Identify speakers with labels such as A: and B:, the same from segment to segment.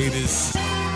A: haters.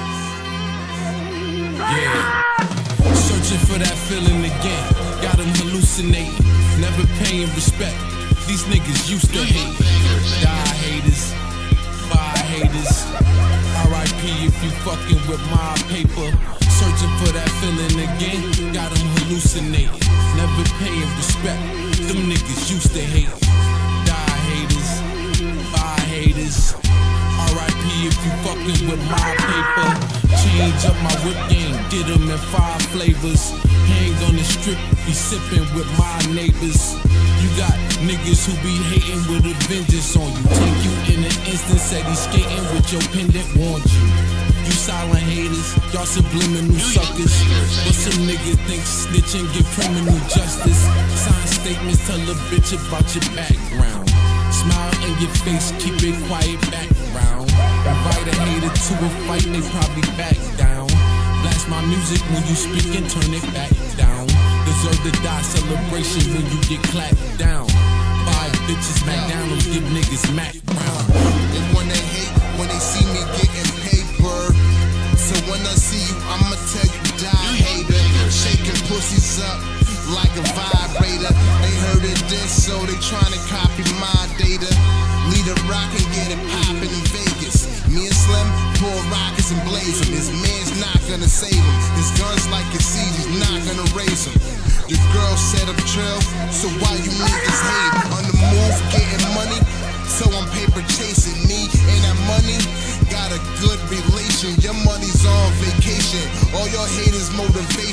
A: Yeah. Searching for that feeling again. Got them hallucinating. Never paying respect. These niggas used to hate. Die haters. Bye haters. R.I.P. if you fucking with my paper. Searching for that feeling again. Got them hallucinating. Never paying respect. Them niggas used to hate. Die haters. Bye haters. R.I.P. if you fucking with my paper. Change up my whip game, get them in 5 flavors. Hang on the strip, be sipping with my neighbors. You got niggas who be hating with a vengeance on you. Take you in an instant, said he's skating with your pendant, warned you. You silent haters, y'all subliminal suckers. But some niggas think snitching get criminal justice. Sign statements, tell a bitch about your background. Smile in your face, keep it quiet background. Invite a hater to a fight, they probably back down. Blast my music when you speak and turn it back down. Deserve to die celebration when you get clapped down. 5 bitches McDonald's, give niggas Mac Brown.
B: They wanna hate when they see me getting paper. So when I see you, I'ma tell you die hater. Shaking pussies up like a vibrator. They heard of this, so they tryna copy my data. Need a rock and get it poppin' in Vegas. Me and Slim pull rockets and blaze them. His man's not gonna save him. His gun's like a seed, he's not gonna raise him. Your girl said I'm trill, so why you niggas hate? On the move, getting money, so I'm paper chasing. Me and that money got a good relation. Your money's on vacation. All your haters motivate